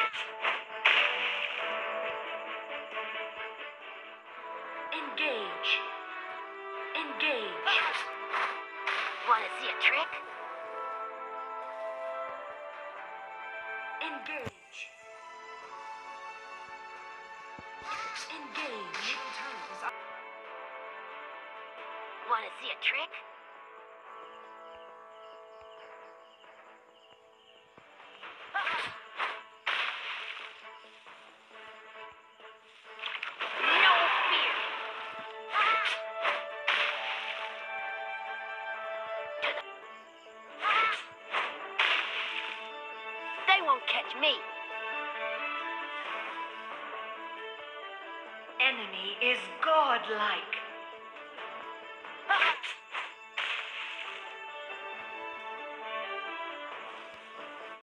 Engage. Engage. Wanna see a trick? Engage. Engage. Middle turret is up. Wanna see a trick? No fear! They won't catch me. Enemy is godlike.